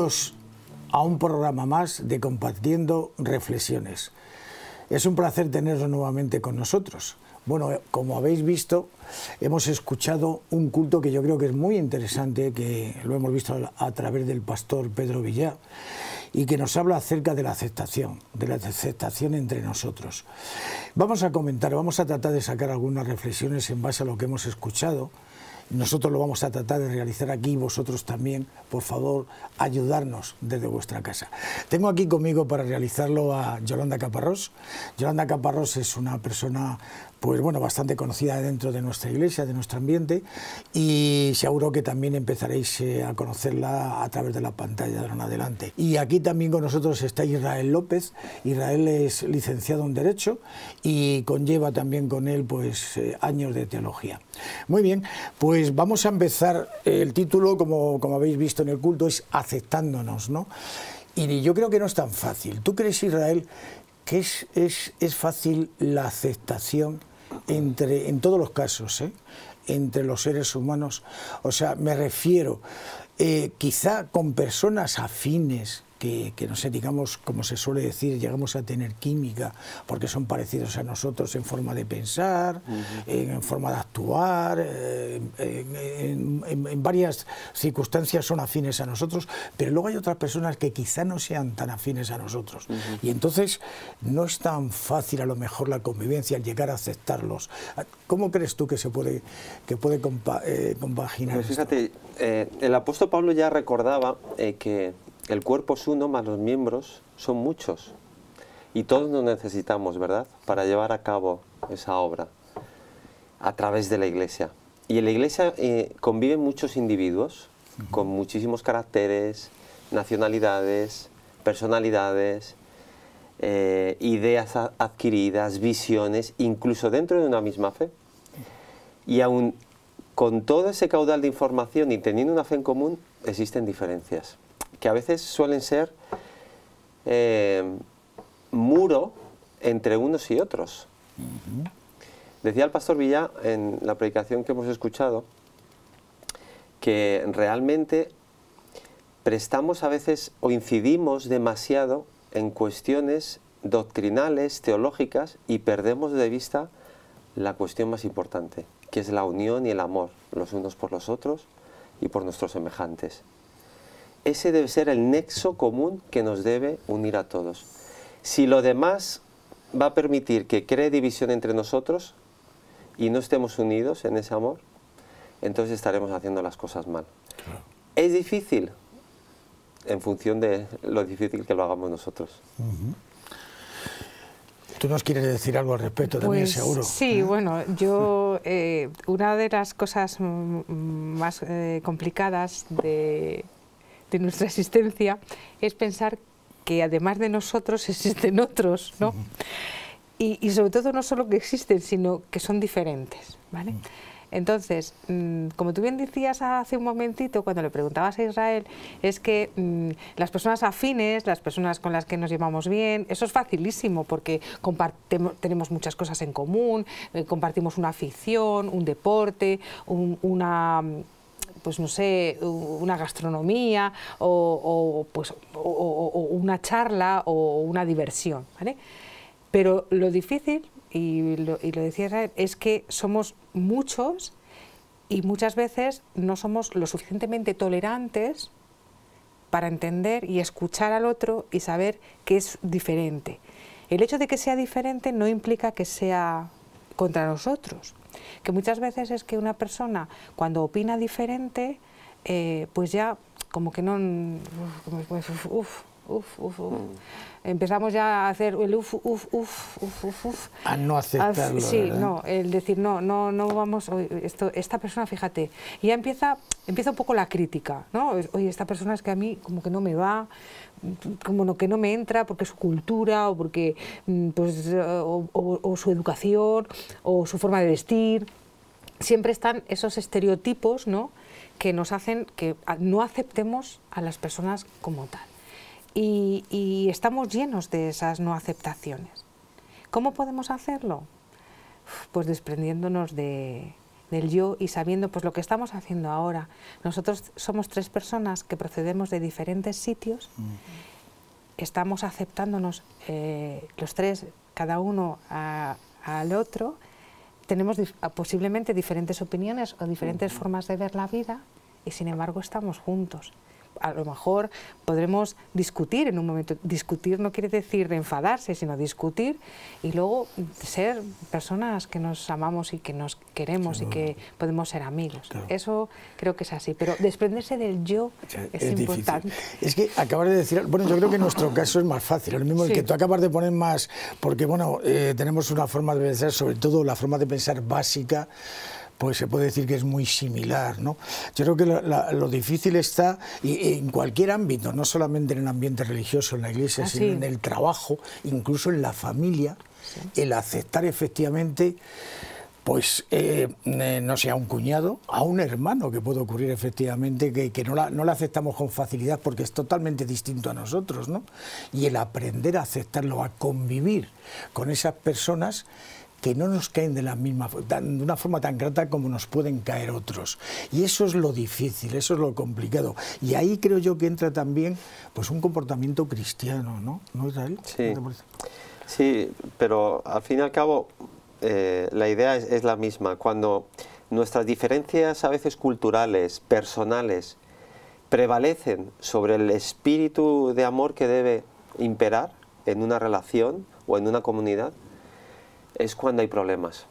Bienvenidos a un programa más de Compartiendo Reflexiones. Es un placer teneros nuevamente con nosotros. Bueno, como habéis visto, hemos escuchado un culto que yo creo que es muy interesante, que lo hemos visto a través del pastor Pedro Villar, y que nos habla acerca de la aceptación entre nosotros. Vamos a comentar, vamos a tratar de sacar algunas reflexiones en base a lo que hemos escuchado. Nosotros lo vamos a tratar de realizar aquí, vosotros también, por favor, ayudarnos desde vuestra casa. Tengo aquí conmigo para realizarlo a Yolanda Caparrós. Yolanda Caparrós es una persona, pues bueno, bastante conocida dentro de nuestra iglesia, de nuestro ambiente, y seguro que también empezaréis a conocerla a través de la pantalla de ahora en adelante. Y aquí también con nosotros está Israel López. Israel es licenciado en Derecho y conlleva también con él pues años de teología. Muy bien, pues vamos a empezar. El título, como habéis visto en el culto, es Aceptándonos, ¿no? Y yo creo que no es tan fácil. ¿Tú crees, Israel, que es fácil la aceptación en todos los casos, entre los seres humanos? O sea, me refiero, quizá con personas afines, que no sé, digamos, como se suele decir, llegamos a tener química porque son parecidos a nosotros en forma de pensar, en forma de actuar, en varias circunstancias son afines a nosotros, pero luego hay otras personas que quizá no sean tan afines a nosotros. Y entonces no es tan fácil a lo mejor la convivencia, el llegar a aceptarlos. ¿Cómo crees tú que se puede compaginar pues esto? fíjate, el apóstol Pablo ya recordaba que el cuerpo es uno, más los miembros son muchos. Y todos nos necesitamos, ¿verdad?, para llevar a cabo esa obra a través de la iglesia. Y en la iglesia conviven muchos individuos con muchísimos caracteres, nacionalidades, personalidades, ideas adquiridas, visiones, incluso dentro de una misma fe. Y aún con todo ese caudal de información y teniendo una fe en común, existen diferencias, que a veces suelen ser muro entre unos y otros. Decía el pastor Villá en la predicación que hemos escuchado que realmente prestamos a veces o incidimos demasiado en cuestiones doctrinales, teológicas, y perdemos de vista la cuestión más importante, que es la unión y el amor los unos por los otros y por nuestros semejantes. Ese debe ser el nexo común que nos debe unir a todos. Si lo demás va a permitir que cree división entre nosotros y no estemos unidos en ese amor, entonces estaremos haciendo las cosas mal. Claro. Es difícil en función de lo difícil que lo hagamos nosotros. Tú nos quieres decir algo al respecto también, seguro. Sí, bueno, yo una de las cosas más complicadas de nuestra existencia es pensar que además de nosotros existen otros, ¿no? Y sobre todo no solo que existen, sino que son diferentes, ¿vale? Entonces, como tú bien decías hace un momentito, cuando le preguntabas a Israel, es que las personas afines, las personas con las que nos llevamos bien, eso es facilísimo porque tenemos muchas cosas en común, compartimos una afición, un deporte, pues no sé, una gastronomía o una charla o una diversión, ¿vale? Pero lo difícil, y lo decía Israel, es que somos muchos y muchas veces no somos lo suficientemente tolerantes para entender y escuchar al otro y saber que es diferente. El hecho de que sea diferente no implica que sea contra nosotros, que muchas veces es que una persona cuando opina diferente, pues ya como que no... empezamos ya a hacer el a no aceptarlo, sí, ¿verdad? no, el decir no vamos, esta persona, fíjate, y ya empieza un poco la crítica, ¿no? Oye, esta persona es que a mí como que no me va, como que no me entra porque su cultura o porque pues, o su educación o su forma de vestir. Siempre están esos estereotipos, ¿no?, que nos hacen que no aceptemos a las personas como tal. Y estamos llenos de esas no aceptaciones. ¿Cómo podemos hacerlo? Pues desprendiéndonos de del yo y sabiendo pues lo que estamos haciendo ahora. Nosotros somos 3 personas que procedemos de diferentes sitios, estamos aceptándonos los 3, cada uno al otro, tenemos posiblemente diferentes opiniones o diferentes formas de ver la vida y sin embargo estamos juntos. A lo mejor podremos discutir en un momento. Discutir no quiere decir enfadarse, sino discutir y luego ser personas que nos amamos y que nos queremos y que podemos ser amigos. Claro. Eso creo que es así, pero desprenderse del yo es importante. Difícil. Es que acabas de decir, bueno, yo creo que en nuestro caso es más fácil, lo mismo que tú acabas de poner más, porque bueno, tenemos una forma de pensar, sobre todo la forma de pensar básica, pues se puede decir que es muy similar, ¿no? Yo creo que lo difícil está y en cualquier ámbito, no solamente en el ambiente religioso, en la iglesia, sino en el trabajo, incluso en la familia, el aceptar efectivamente, pues, no sé, a un cuñado, a un hermano, que puede ocurrir efectivamente, que no la aceptamos con facilidad porque es totalmente distinto a nosotros, ¿no? Y el aprender a aceptarlo, a convivir con esas personas que no nos caen de una forma tan grata como nos pueden caer otros. Y eso es lo difícil, eso es lo complicado. Y ahí creo yo que entra también pues un comportamiento cristiano, ¿no? ¿No, Israel? Sí, sí, pero al fin y al cabo la idea es la misma. Cuando nuestras diferencias a veces culturales, personales, prevalecen sobre el espíritu de amor que debe imperar en una relación o en una comunidad, es cuando hay problemas.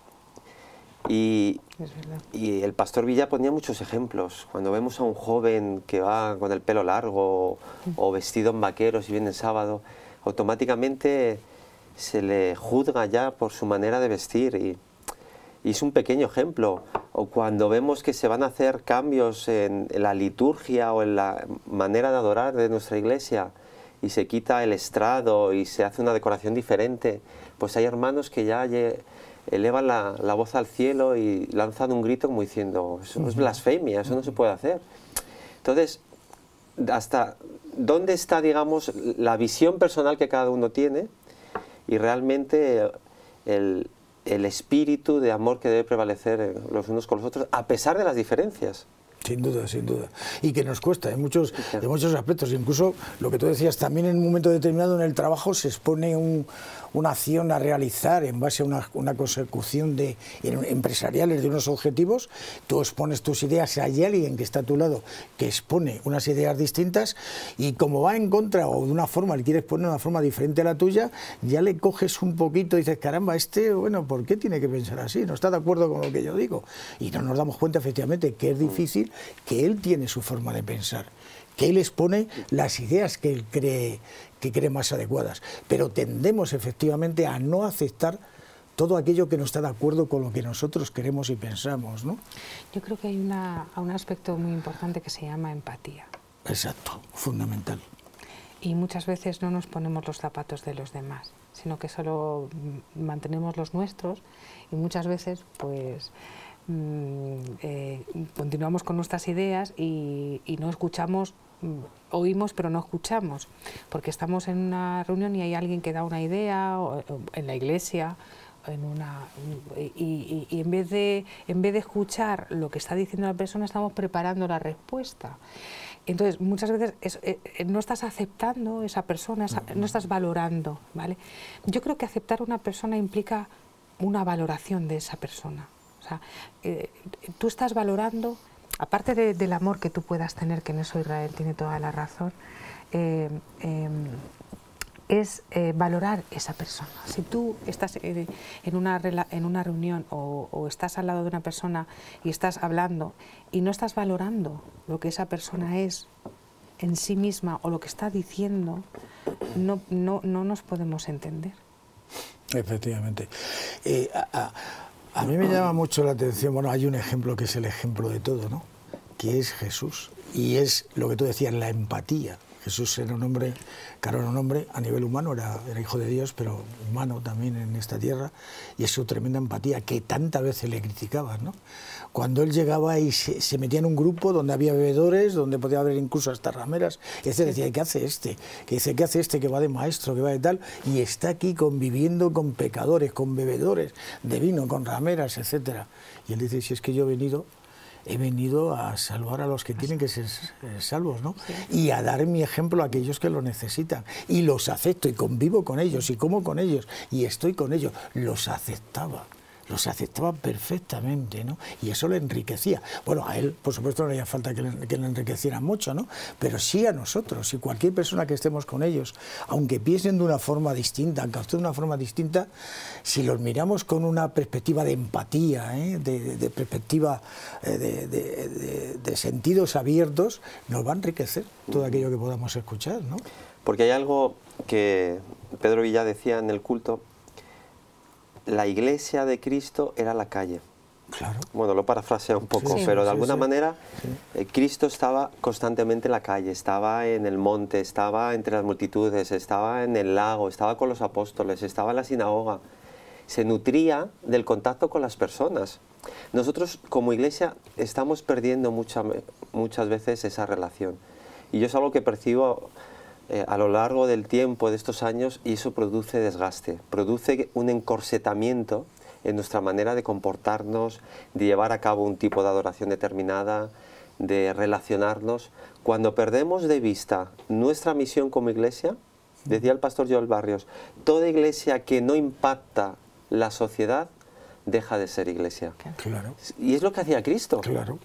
Y el pastor Villa ponía muchos ejemplos. Cuando vemos a un joven que va con el pelo largo o vestido en vaqueros y viene el sábado, automáticamente se le juzga ya por su manera de vestir y es un pequeño ejemplo. O cuando vemos que se van a hacer cambios en la liturgia o en la manera de adorar de nuestra iglesia y se quita el estrado y se hace una decoración diferente, pues hay hermanos que ya elevan la voz al cielo y lanzan un grito como diciendo, eso es blasfemia, eso no se puede hacer. Entonces, ¿hasta dónde está, digamos, la visión personal que cada uno tiene y realmente el espíritu de amor que debe prevalecer los unos con los otros, a pesar de las diferencias? Sin duda, sin duda. Y que nos cuesta en muchos aspectos. Incluso lo que tú decías, también en un momento determinado en el trabajo se expone una acción a realizar en base a una consecución empresariales de unos objetivos. Tú expones tus ideas, hay alguien que está a tu lado que expone unas ideas distintas y como va en contra o de una forma, le quieres poner una forma diferente a la tuya, ya le coges un poquito y dices, caramba, bueno, ¿por qué tiene que pensar así? No está de acuerdo con lo que yo digo. Y no nos damos cuenta efectivamente que es difícil, que él tiene su forma de pensar, que él expone las ideas que él cree más adecuadas, pero tendemos efectivamente a no aceptar todo aquello que no está de acuerdo con lo que nosotros queremos y pensamos, ¿no? Yo creo que hay un aspecto muy importante que se llama empatía. Exacto, fundamental. Y muchas veces no nos ponemos los zapatos de los demás, sino que solo mantenemos los nuestros y muchas veces pues continuamos con nuestras ideas y no escuchamos, oímos pero no escuchamos, porque estamos en una reunión y hay alguien que da una idea, o en la iglesia, y en vez de escuchar lo que está diciendo la persona, estamos preparando la respuesta. Entonces, muchas veces no estás aceptando esa persona, no estás valorando, ¿vale? Yo creo que aceptar a una persona implica una valoración de esa persona. O sea, tú estás valorando, aparte del amor que tú puedas tener, que en eso Israel tiene toda la razón, es valorar esa persona. Si tú estás en una reunión o estás al lado de una persona y estás hablando y no estás valorando lo que esa persona es en sí misma o lo que está diciendo, no nos podemos entender. Efectivamente. A mí me llama mucho la atención, bueno, hay un ejemplo que es el ejemplo de todo, ¿no? Que es Jesús, y es lo que tú decías, la empatía. Jesús era un hombre, claro, era un hombre a nivel humano, era hijo de Dios, pero humano también en esta tierra, y es su tremenda empatía, que tantas veces le criticaban, ¿no? Cuando él llegaba y se metía en un grupo donde había bebedores, donde podía haber incluso hasta rameras, y este decía, ¿qué hace este? Que dice, ¿qué hace este que va de maestro, que va de tal? Y está aquí conviviendo con pecadores, con bebedores de vino, con rameras, etcétera. Y él dice, si es que yo he venido a salvar a los que tienen que ser salvos, ¿no? Sí. Y a dar mi ejemplo a aquellos que lo necesitan. Y los acepto y convivo con ellos y como con ellos y estoy con ellos. Los aceptaba perfectamente, ¿no? Y eso le enriquecía. Bueno, a él, por supuesto, no haría falta que le enriqueciera mucho, ¿no? Pero sí a nosotros y cualquier persona que estemos con ellos, aunque piensen de una forma distinta, aunque actúen de una forma distinta, si los miramos con una perspectiva de empatía, de perspectiva de sentidos abiertos, nos va a enriquecer todo aquello que podamos escuchar, ¿no? Porque hay algo que Pedro Villar decía en el culto: la iglesia de Cristo era la calle. Claro. Bueno, lo parafraseo un poco, sí, pero de alguna manera Cristo estaba constantemente en la calle, estaba en el monte, estaba entre las multitudes, estaba en el lago, estaba con los apóstoles, estaba en la sinagoga. Se nutría del contacto con las personas. Nosotros como iglesia estamos perdiendo muchas veces esa relación. Y yo es algo que percibo a lo largo del tiempo de estos años, y eso produce desgaste, produce un encorsetamiento en nuestra manera de comportarnos, de llevar a cabo un tipo de adoración determinada, de relacionarnos. Cuando perdemos de vista nuestra misión como iglesia, decía el pastor Joel Barrios, toda iglesia que no impacta la sociedad deja de ser iglesia. Claro. Y es lo que hacía Cristo. Claro.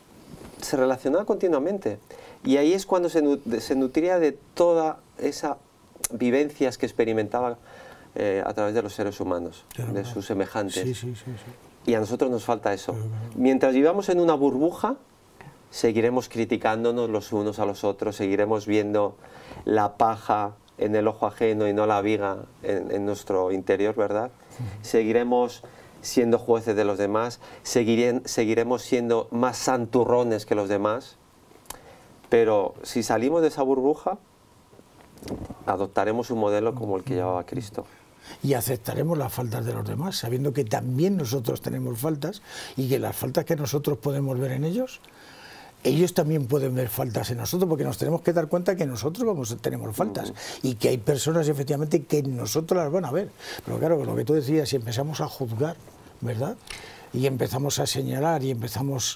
Se relacionaba continuamente. Y ahí es cuando se nutría de todas esas vivencias que experimentaba a través de los seres humanos, de sus semejantes. Sí. Y a nosotros nos falta eso. Mientras vivamos en una burbuja, seguiremos criticándonos los unos a los otros, seguiremos viendo la paja en el ojo ajeno y no la viga en nuestro interior, ¿verdad? Seguiremos siendo jueces de los demás, seguiremos siendo más santurrones que los demás. Pero si salimos de esa burbuja, adoptaremos un modelo como el que llevaba Cristo. Y aceptaremos las faltas de los demás, sabiendo que también nosotros tenemos faltas y que las faltas que nosotros podemos ver en ellos, ellos también pueden ver faltas en nosotros, porque nos tenemos que dar cuenta que nosotros tenemos faltas y que hay personas efectivamente que nosotros las van a ver. Pero claro, lo que tú decías, si empezamos a juzgar, ¿verdad? Y empezamos a señalar y empezamos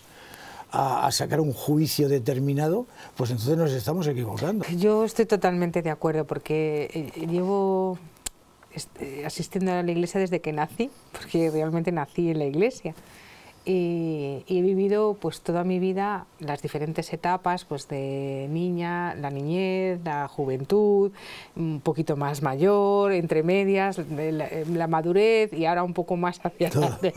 a sacar un juicio determinado, pues entonces nos estamos equivocando. Yo estoy totalmente de acuerdo, porque llevo asistiendo a la iglesia desde que nací, porque realmente nací en la iglesia. Y he vivido pues toda mi vida las diferentes etapas, pues de niña, la niñez, la juventud, un poquito más mayor, entre medias, la madurez y ahora un poco más hacia adelante.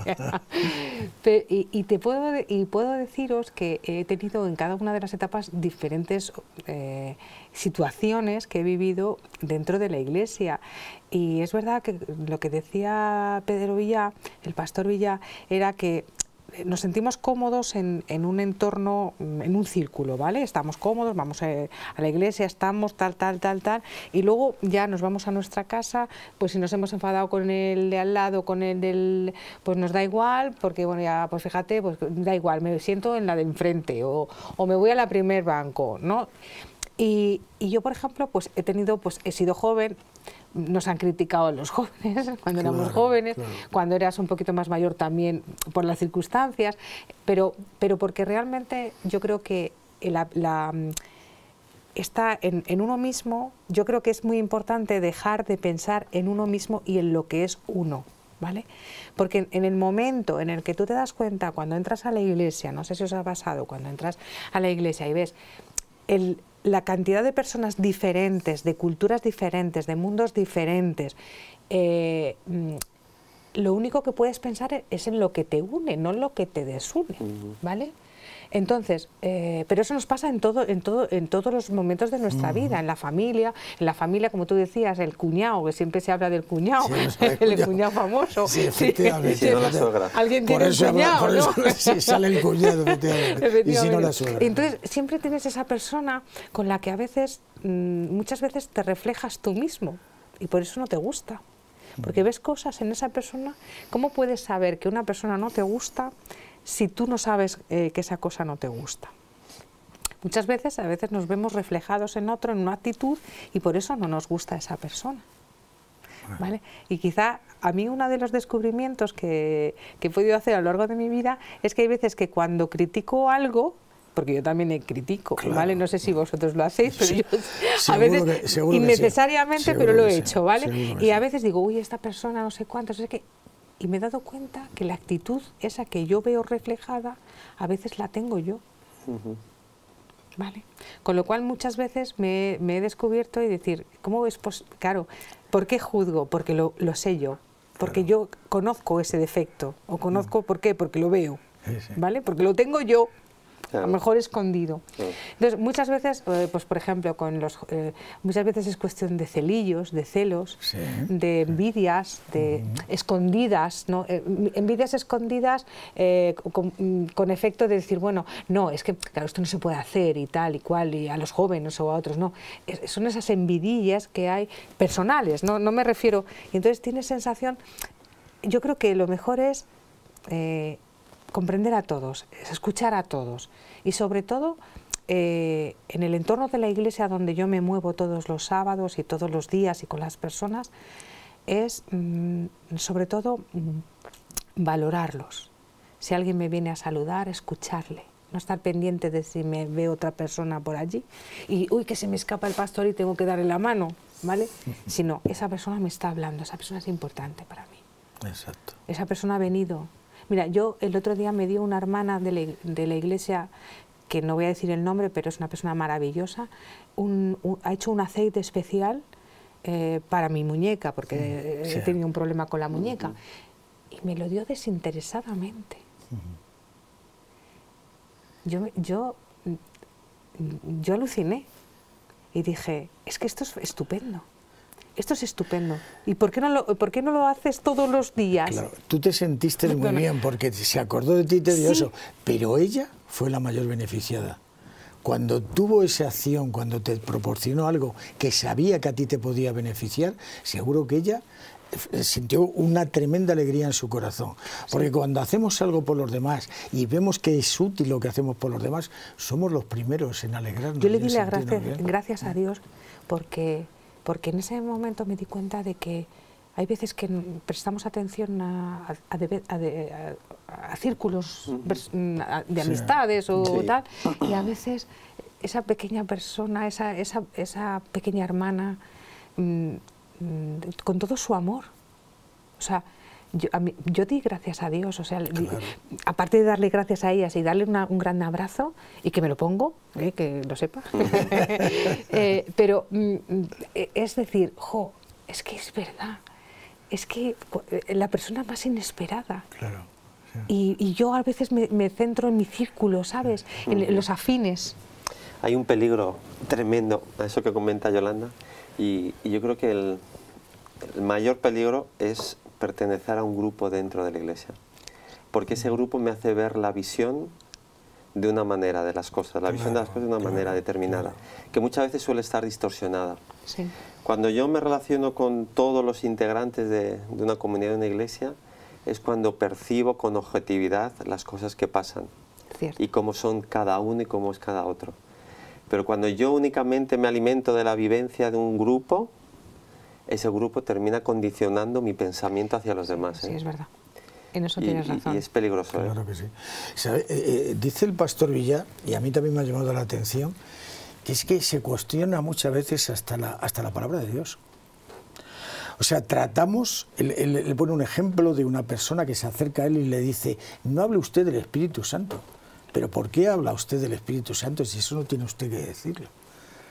Y puedo deciros que he tenido en cada una de las etapas diferentes situaciones que he vivido dentro de la iglesia. Y es verdad que lo que decía Pedro Villar, el pastor Villar, era que nos sentimos cómodos en un entorno, en un círculo, ¿vale? Estamos cómodos, vamos a la iglesia, estamos tal, y luego ya nos vamos a nuestra casa, pues si nos hemos enfadado con el de al lado, con el del, pues nos da igual, porque bueno, ya, pues fíjate, pues da igual, me siento en la de enfrente, o me voy a la primer banco, ¿no? Y yo, por ejemplo, pues he sido joven. Nos han criticado a los jóvenes cuando éramos jóvenes, cuando eras un poquito más mayor también por las circunstancias, pero porque realmente yo creo que está en uno mismo. Yo creo que es muy importante dejar de pensar en uno mismo y en lo que es uno, ¿vale? Porque en el momento en el que tú te das cuenta, cuando entras a la iglesia, no sé si os ha pasado, cuando entras a la iglesia y ves la cantidad de personas diferentes, de culturas diferentes, de mundos diferentes, lo único que puedes pensar es en lo que te une, no en lo que te desune, ¿vale? Entonces, pero eso nos pasa en todos los momentos de nuestra vida, en la familia, como tú decías, el cuñado, que siempre se habla del cuñado, sí, el cuñado famoso. Sí, efectivamente. Sí, no la suegra. Alguien tiene un cuñado, por eso, ¿no? Sí, sale el cuñado, efectivamente. Y si no la suegra. Entonces, siempre tienes esa persona con la que a veces, muchas veces te reflejas tú mismo, y por eso no te gusta. Porque ves cosas en esa persona. ¿Cómo puedes saber que una persona no te gusta si tú no sabes que esa cosa no te gusta? Muchas veces, a veces nos vemos reflejados en otro, en una actitud, y por eso no nos gusta esa persona, ¿vale? Y quizá a mí uno de los descubrimientos que he podido hacer a lo largo de mi vida es que hay veces que cuando critico algo, porque yo también critico, claro, ¿vale? No sé si vosotros lo hacéis, pero sí, yo a veces innecesariamente, pero lo he hecho, ¿vale? Y a veces digo, uy, esta persona no sé cuánto, no sé qué, y me he dado cuenta que la actitud esa que yo veo reflejada, a veces la tengo yo. ¿Vale? Con lo cual muchas veces me he descubierto y decir, ¿cómo es posible? Claro, ¿por qué juzgo? Porque lo sé yo, porque yo conozco ese defecto, o conozco, ¿por qué? Porque lo veo, ¿vale? Porque lo tengo yo. Claro. A lo mejor escondido. Claro. Entonces, muchas veces, pues por ejemplo, muchas veces es cuestión de celillos, de celos, sí, de envidias, de escondidas, ¿no? Envidias escondidas con efecto de decir, bueno, no, es que, claro, esto no se puede hacer y tal y cual, y a los jóvenes o a otros, no. Son esas envidillas que hay personales, no me refiero. Y entonces tienes sensación, yo creo que lo mejor es comprender a todos, escuchar a todos y sobre todo en el entorno de la iglesia donde yo me muevo todos los sábados y todos los días y con las personas es sobre todo valorarlos. Si alguien me viene a saludar, escucharle, no estar pendiente de si me ve otra persona por allí y uy, que se me escapa el pastor y tengo que darle la mano, ¿vale? Sino esa persona me está hablando, esa persona es importante para mí. Exacto. Esa persona ha venido. Mira, yo el otro día me dio una hermana de la iglesia, que no voy a decir el nombre, pero es una persona maravillosa, ha hecho un aceite especial para mi muñeca, porque he tenido un problema con la muñeca, y me lo dio desinteresadamente. Yo aluciné y dije, es que esto es estupendo. Esto es estupendo. ¿Y por qué no lo haces todos los días? Claro, tú te sentiste muy bien porque se acordó de ti y te dio eso, pero ella fue la mayor beneficiada. Cuando tuvo esa acción, cuando te proporcionó algo que sabía que a ti te podía beneficiar, seguro que ella sintió una tremenda alegría en su corazón. Porque cuando hacemos algo por los demás y vemos que es útil lo que hacemos por los demás, somos los primeros en alegrarnos. Yo le di las gracias a Dios porque en ese momento me di cuenta de que hay veces que prestamos atención a círculos de amistades o tal, y a veces esa pequeña persona, esa pequeña hermana, con todo su amor, o sea, yo di gracias a Dios, o sea, claro, aparte de darle gracias a ellas y darle un gran abrazo, y que me lo pongo, que lo sepa, pero es decir, jo, es que es verdad, es que la persona más inesperada. Claro, sí. Y yo a veces me centro en mi círculo, ¿sabes? En los afines. Hay un peligro tremendo a eso que comenta Yolanda, y yo creo que el mayor peligro es pertenecer a un grupo dentro de la iglesia, porque ese grupo me hace ver la visión de una manera de las cosas, la visión de las cosas de una manera determinada, que muchas veces suele estar distorsionada. Sí. Cuando yo me relaciono con todos los integrantes de una comunidad, de una iglesia, es cuando percibo con objetividad las cosas que pasan. Cierto. Y cómo son cada uno y cómo es cada otro. Pero cuando yo únicamente me alimento de la vivencia de un grupo, ese grupo termina condicionando mi pensamiento hacia los demás. Sí, es verdad. En eso tienes razón. Y es peligroso. Claro que sí. Dice el pastor Villar, y a mí también me ha llamado la atención, que es que se cuestiona muchas veces hasta la palabra de Dios. O sea, tratamos, él pone un ejemplo de una persona que se acerca a él y le dice, no hable usted del Espíritu Santo. ¿Pero por qué habla usted del Espíritu Santo si eso no tiene usted que decirlo?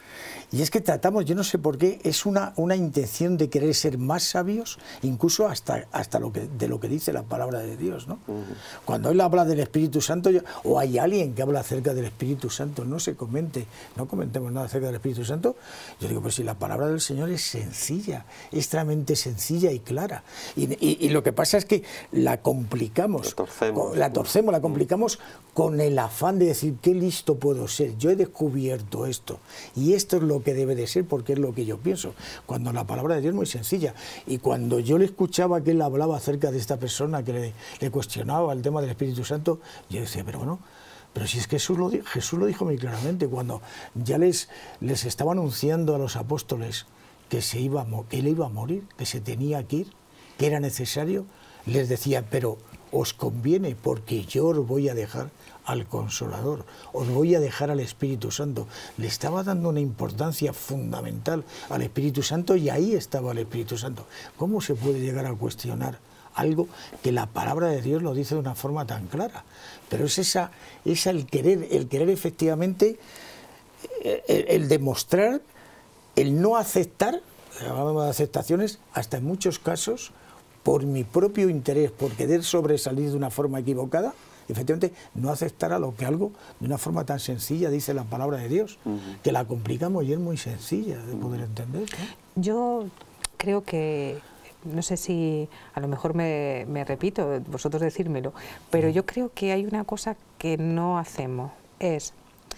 Y es que tratamos, yo no sé por qué, es una intención de querer ser más sabios, incluso hasta de lo que dice la palabra de Dios, ¿no? Cuando él habla del Espíritu Santo, o hay alguien que habla acerca del Espíritu Santo, no comentemos nada acerca del Espíritu Santo, yo digo, pues si la palabra del Señor es sencilla, extremadamente sencilla y clara. Y lo que pasa es que la complicamos, la complicamos con el afán de decir, qué listo puedo ser, yo he descubierto esto, y esto es lo que debe de ser porque es lo que yo pienso, cuando la palabra de Dios es muy sencilla. Y cuando yo le escuchaba que él hablaba acerca de esta persona que le cuestionaba el tema del Espíritu Santo, yo decía, pero bueno, pero si es que Jesús lo dijo muy claramente, cuando ya les estaba anunciando a los apóstoles que él iba a morir, que se tenía que ir, que era necesario, les decía, pero os conviene porque yo os voy a dejar al Consolador, os voy a dejar al Espíritu Santo. Le estaba dando una importancia fundamental al Espíritu Santo y ahí estaba el Espíritu Santo. ¿Cómo se puede llegar a cuestionar algo que la palabra de Dios lo dice de una forma tan clara? Pero es el querer efectivamente, el demostrar, el no aceptar, hablamos de aceptaciones, hasta en muchos casos, por mi propio interés, por querer sobresalir de una forma equivocada, efectivamente no aceptar a lo que algo de una forma tan sencilla dice la palabra de Dios, que la complicamos y es muy sencilla de poder entender, ¿no? Yo creo que, no sé si a lo mejor me repito, vosotros decírmelo, pero yo creo que hay una cosa que no hacemos, es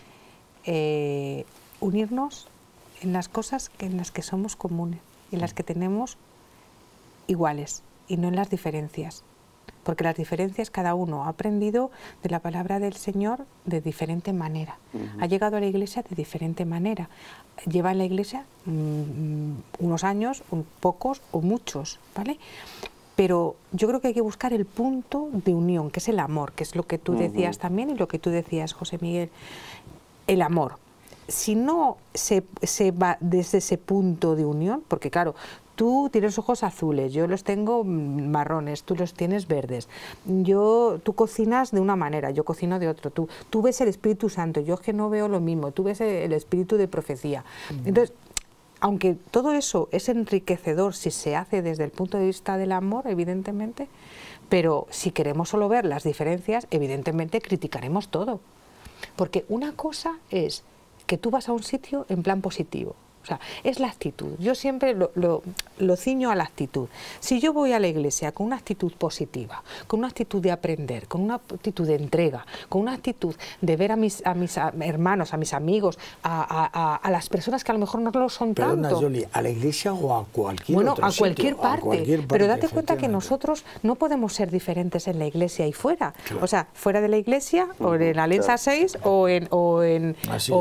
unirnos en las cosas en las que somos comunes, en las que tenemos iguales, y no en las diferencias. Porque las diferencias cada uno ha aprendido de la palabra del Señor de diferente manera. Ha llegado a la iglesia de diferente manera. Lleva en la iglesia unos años, pocos o muchos, ¿vale? Pero yo creo que hay que buscar el punto de unión, que es el amor, que es lo que tú decías también y lo que tú decías, José Miguel. El amor. Si no se va desde ese punto de unión, porque claro, tú tienes ojos azules, yo los tengo marrones, tú los tienes verdes. Tú cocinas de una manera, yo cocino de otra. Tú ves el Espíritu Santo, yo es que no veo lo mismo. Tú ves el espíritu de profecía. Entonces, aunque todo eso es enriquecedor si se hace desde el punto de vista del amor, evidentemente, pero si queremos solo ver las diferencias, evidentemente criticaremos todo. Porque una cosa es que tú vas a un sitio en plan positivo. O sea, es la actitud. Yo siempre lo ciño a la actitud. Si yo voy a la iglesia con una actitud positiva, con una actitud de aprender, con una actitud de entrega, con una actitud de ver a mis hermanos, a mis amigos, a las personas que a lo mejor no lo son tanto. Perdona, Yoli, ¿a la iglesia o a cualquier otro a cualquier sitio? parte. A cualquier parte. Pero date cuenta que nosotros no podemos ser diferentes en la iglesia y fuera. Claro. O sea, fuera de la iglesia, o en la Alensa 6, o en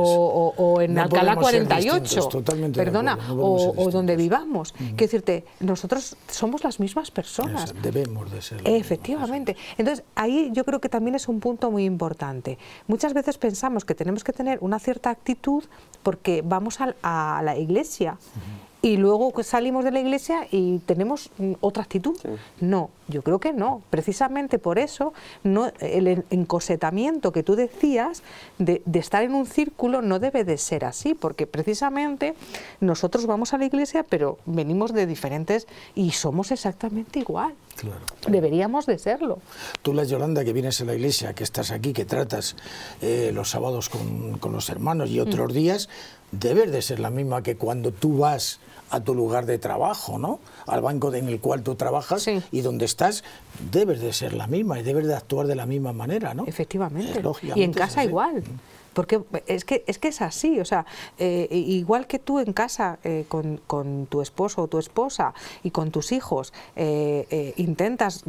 Alcalá 48. Perdona, o donde vivamos. Quiero decirte, nosotros somos las mismas personas. Debemos de ser. Efectivamente. Entonces, ahí yo creo que también es un punto muy importante. Muchas veces pensamos que tenemos que tener una cierta actitud porque vamos a la iglesia. Y luego salimos de la iglesia y tenemos otra actitud. Sí. No, yo creo que no. Precisamente por eso el encosetamiento que tú decías de estar en un círculo no debe de ser así, porque precisamente nosotros vamos a la iglesia, pero venimos de diferentes y somos exactamente igual. Claro. Deberíamos de serlo. Tú, la Yolanda, que vienes a la iglesia, que estás aquí, que tratas los sábados con los hermanos y otros días, debes de ser la misma que cuando tú vas a tu lugar de trabajo, ¿no? Al banco en el cual tú trabajas, sí, y donde estás, debes de ser la misma y debes de actuar de la misma manera, ¿no? Efectivamente. Y en casa igual. Porque es que es así, o sea, igual que tú en casa con tu esposo o tu esposa y con tus hijos intentas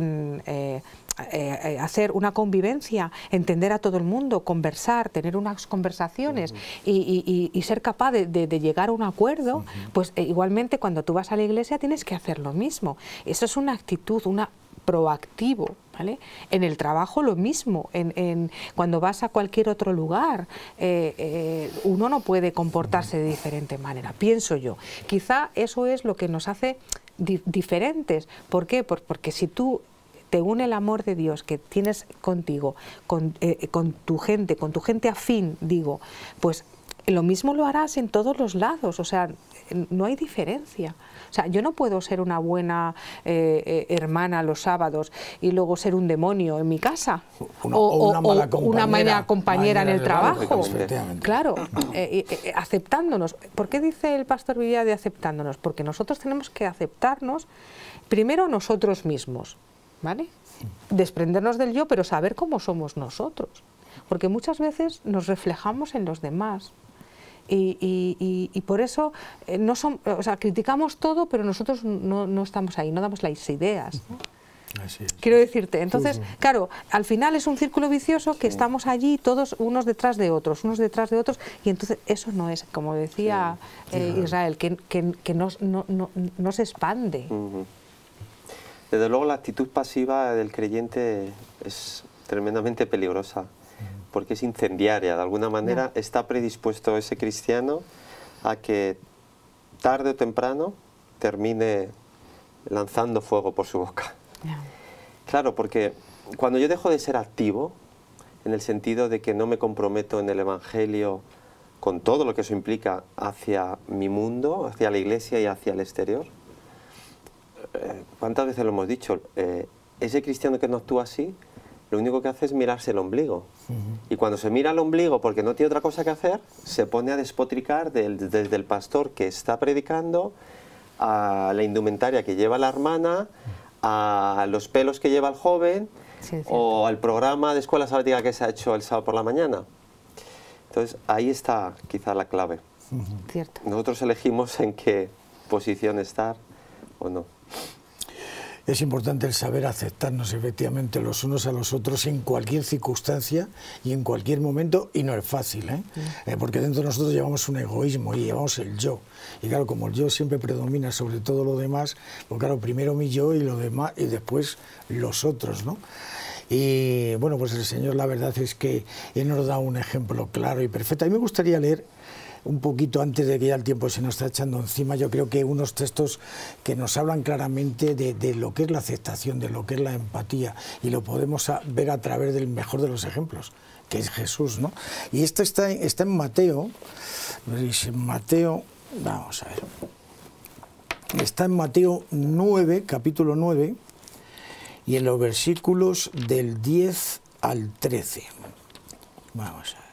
hacer una convivencia, entender a todo el mundo, conversar, tener unas conversaciones y ser capaz de llegar a un acuerdo, pues igualmente cuando tú vas a la iglesia tienes que hacer lo mismo. Eso es una actitud, proactivo, ¿vale? En el trabajo lo mismo, cuando vas a cualquier otro lugar, uno no puede comportarse de diferente manera, pienso yo. Quizá eso es lo que nos hace diferentes. ¿Por qué? Porque si tú te une el amor de Dios que tienes contigo, con tu gente afín, digo, pues lo mismo lo harás en todos los lados, o sea, no hay diferencia. O sea, yo no puedo ser una buena hermana los sábados y luego ser un demonio en mi casa, o una mala compañera en el trabajo. Claro, aceptándonos. ¿Por qué dice el pastor Villa de aceptándonos? Porque nosotros tenemos que aceptarnos primero nosotros mismos, ¿vale? Desprendernos del yo, pero saber cómo somos nosotros. Porque muchas veces nos reflejamos en los demás. Y por eso o sea, criticamos todo, pero nosotros no estamos ahí, no damos las ideas, ¿no? Así es. Quiero decirte, entonces, claro, al final es un círculo vicioso que estamos allí todos unos detrás de otros, y entonces eso no es, como decía Israel, que no se expande. Desde luego la actitud pasiva del creyente es tremendamente peligrosa, porque es incendiaria. De alguna manera está predispuesto ese cristiano a que tarde o temprano termine lanzando fuego por su boca. Claro, porque cuando yo dejo de ser activo, en el sentido de que no me comprometo en el Evangelio con todo lo que eso implica hacia mi mundo, hacia la Iglesia y hacia el exterior, ¿cuántas veces lo hemos dicho? Ese cristiano que no actúa así, lo único que hace es mirarse el ombligo. Y cuando se mira el ombligo porque no tiene otra cosa que hacer, se pone a despotricar desde el pastor que está predicando, a la indumentaria que lleva la hermana, a los pelos que lleva el joven, o al programa de escuela sabática que se ha hecho el sábado por la mañana. Entonces ahí está quizá la clave. Cierto. Nosotros elegimos en qué posición estar o no. Es importante el saber aceptarnos efectivamente los unos a los otros en cualquier circunstancia y en cualquier momento, y no es fácil, porque dentro de nosotros llevamos un egoísmo y llevamos el yo, y claro, como el yo siempre predomina sobre todo lo demás, pues claro, primero mi yo y lo demás, y después los otros, ¿no? Y bueno, pues el Señor, la verdad es que Él nos da un ejemplo claro y perfecto. A mí me gustaría leer un poquito, antes de que ya el tiempo se nos está echando encima, yo creo que unos textos que nos hablan claramente de lo que es la aceptación, de lo que es la empatía, y lo podemos ver a través del mejor de los ejemplos, que es Jesús, ¿no? Y esto está en Mateo, vamos a ver, está en Mateo 9, capítulo 9, y en los versículos del 10 al 13. Vamos a ver.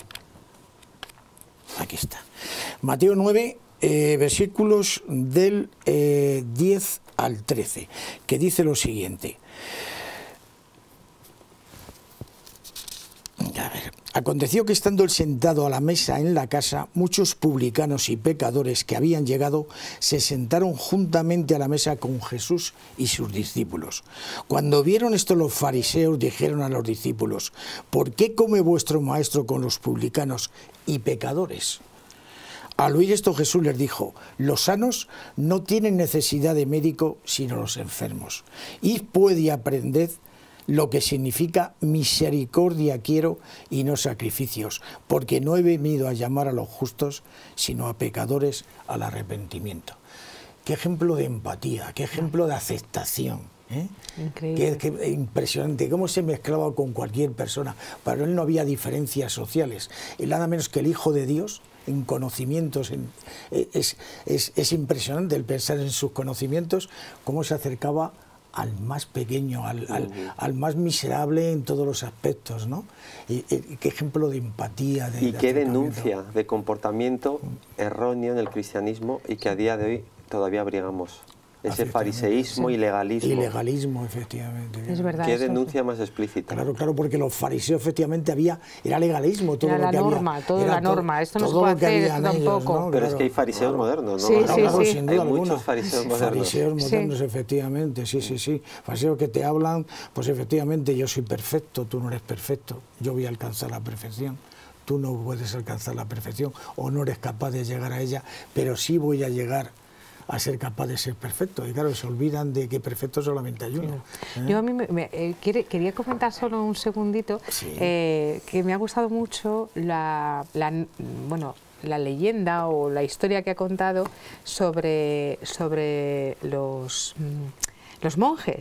Aquí está. Mateo 9, versículos del 10 al 13, que dice lo siguiente. A ver. Aconteció que estando él sentado a la mesa en la casa, muchos publicanos y pecadores que habían llegado se sentaron juntamente a la mesa con Jesús y sus discípulos. Cuando vieron esto los fariseos dijeron a los discípulos: ¿por qué come vuestro maestro con los publicanos y pecadores? Al oír esto Jesús les dijo: los sanos no tienen necesidad de médico sino los enfermos. Id pues y aprended lo que significa misericordia quiero y no sacrificios, porque no he venido a llamar a los justos, sino a pecadores al arrepentimiento. Qué ejemplo de empatía, qué ejemplo de aceptación. Increíble. Qué impresionante, cómo se mezclaba con cualquier persona. Para él no había diferencias sociales. Y nada menos que el Hijo de Dios, en conocimientos, es impresionante el pensar en sus conocimientos, cómo se acercaba al más pequeño, al más miserable en todos los aspectos, ¿no? Y qué ejemplo de empatía. Y qué denuncia de comportamiento erróneo en el cristianismo y que a día de hoy todavía abrigamos. Ese fariseísmo y legalismo. Y legalismo, efectivamente. Es verdad. Qué denuncia más explícita. Claro, claro, porque los fariseos efectivamente era legalismo. Todo era lo que la norma, había, toda la norma. Esto no se puede hacer, esto tampoco. ¿no? Pero claro, es que hay fariseos modernos, ¿no? Sí, claro, sí. sin duda hay alguna. muchos fariseos modernos. Fariseos modernos, efectivamente, sí. Fariseos que te hablan, pues efectivamente, yo soy perfecto, tú no eres perfecto, yo voy a alcanzar la perfección. Tú no puedes alcanzar la perfección o no eres capaz de llegar a ella, pero sí voy a llegar a ser capaz de ser perfecto. Y claro, se olvidan de que perfecto solamente hay uno. Yo a mí quería comentar solo un segundito, que me ha gustado mucho la leyenda o la historia que ha contado sobre los monjes.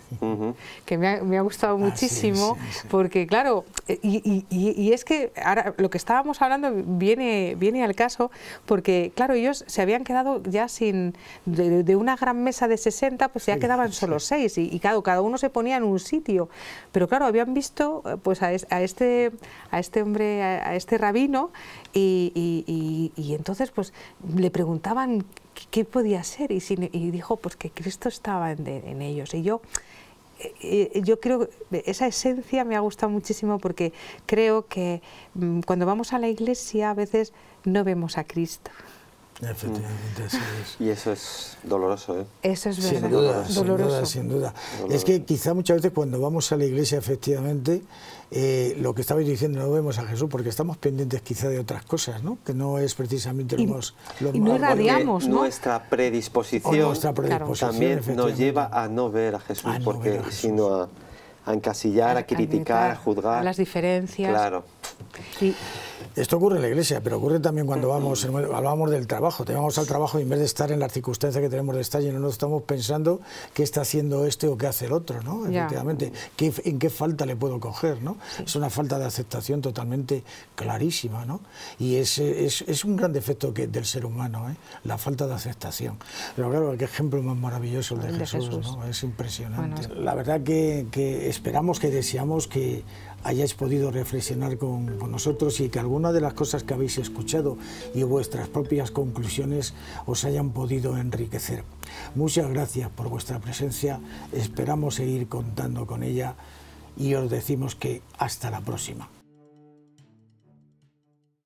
que me ha gustado muchísimo, porque claro, y es que ahora lo que estábamos hablando viene al caso, porque claro, ellos se habían quedado ya sin, de una gran mesa de 60, pues ya quedaban solo 6, y claro, cada uno se ponía en un sitio, pero claro, habían visto pues a este hombre, a este rabino, y entonces pues le preguntaban qué podía ser, y dijo pues que Cristo estaba en ellos. Y yo creo que esa esencia me ha gustado muchísimo, porque creo que cuando vamos a la iglesia a veces no vemos a Cristo. Efectivamente, así es. Y eso es doloroso, ¿eh? Eso es verdad, sin duda, doloroso. Sin duda. Doloroso. Es que quizá muchas veces cuando vamos a la iglesia, efectivamente, lo que estabais diciendo, no vemos a Jesús porque estamos pendientes quizá de otras cosas, ¿no? Que no es precisamente lo más... Y no irradiamos, ¿no? Nuestra predisposición, también nos lleva a no ver a Jesús, sino a encasillar, a criticar, a juzgar. A las diferencias. Claro. Esto ocurre en la iglesia, pero ocurre también cuando hablábamos del trabajo. Te vamos al trabajo y en vez de estar en las circunstancias que tenemos de estar, y no estamos pensando qué está haciendo este o qué hace el otro, ¿no? Efectivamente, en qué falta le puedo coger, ¿no? Sí. Es una falta de aceptación totalmente clarísima, ¿no? Y es un gran defecto del ser humano, ¿eh? La falta de aceptación. Pero claro, qué ejemplo más maravilloso el de Jesús, ¿no? Es impresionante. Bueno, la verdad que esperamos, que deseamos que hayáis podido reflexionar con nosotros, y que algunas de las cosas que habéis escuchado y vuestras propias conclusiones os hayan podido enriquecer. Muchas gracias por vuestra presencia, esperamos seguir contando con ella, y os decimos que hasta la próxima.